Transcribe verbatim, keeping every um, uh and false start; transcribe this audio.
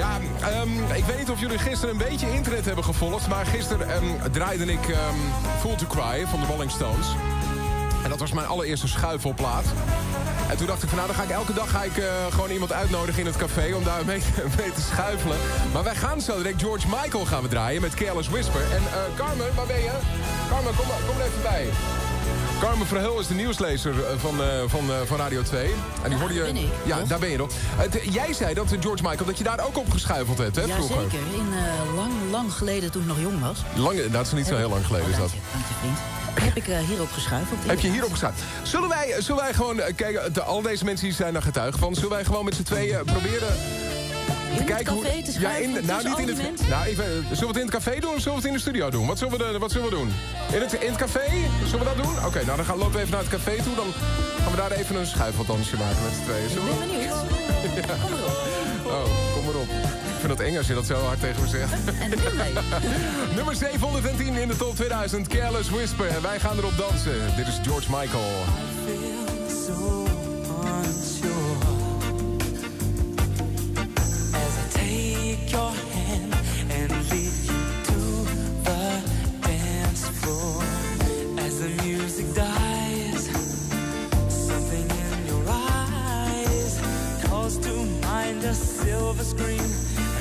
Ja, um, ik weet niet of jullie gisteren een beetje internet hebben gevolgd... maar gisteren um, draaide ik um, Fool to Cry van de Rolling Stones. En dat was mijn allereerste schuifelplaat. En toen dacht ik van nou, dan ga ik elke dag ga ik, uh, gewoon iemand uitnodigen in het café... om daar mee, mee te schuifelen. Maar wij gaan zo direct George Michael gaan we draaien met Careless Whisper. En uh, Carmen, waar ben je? Carmen, kom, kom er even bij. Carmen Verheul is de nieuwslezer van, uh, van, uh, van Radio twee. En die hoorde je. Ben ik, ja, toch? daar ben je nog. Uh, jij zei dat George Michael, dat je daar ook op geschuifeld hebt, hè, vroeger? Jazeker, in uh, lang, lang geleden toen ik nog jong was. Lang, dat is niet zo heel lang geleden, is dat. Dank je, dank je, vriend. Heb ik uh, hierop geschuifeld. Heb je hierop geschuifeld? Zullen wij, zullen wij gewoon, uh, kijken, de, al deze mensen die zijn daar getuigen van... zullen wij gewoon met z'n tweeën proberen... In te het kijken café hoe, te schuiven, ja, in, nou, niet in het, argument? nou, even, zullen we het in het café doen of zullen we het in de studio doen? Wat zullen we, de, wat zullen we doen? In het, in het café? Zullen we dat doen? Oké, okay, nou dan gaan, lopen we even naar het café toe. Dan gaan we daar even een schuifeldansje maken met z'n tweeën. Ik ben benieuwd. Ja. Kom erop. Oh, kom erop. Ik vind dat eng als je dat zo hard tegen me zegt. En de mee. Nummer zevenhonderdtien in de top tweeduizend, Careless Whisper. En wij gaan erop dansen. Dit is George Michael. I feel so unsure as I take your hand and lead you to the dance floor. As the music dies, something in your eyes calls to mind a silver screen.